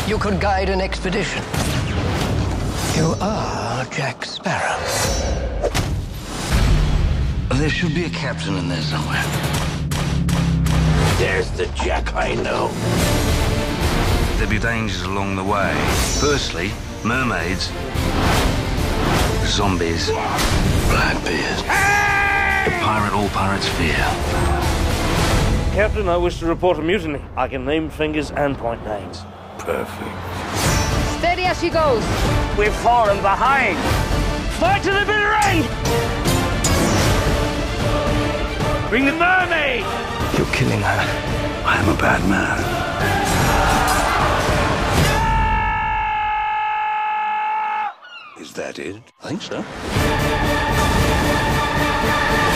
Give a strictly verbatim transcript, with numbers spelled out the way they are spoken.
You could guide an expedition. You are Jack Sparrow. There should be a captain in there somewhere. There's the Jack I know. There'll be dangers along the way. Firstly, mermaids, zombies, Blackbeard, the pirate all pirates fear. Captain, I wish to report a mutiny. I can name fingers and point names. Perfect. Steady as she goes. We've fallen behind. Fight to the bitter end! Bring the mermaid! You're killing her. I am a bad man. Is that it? I think so.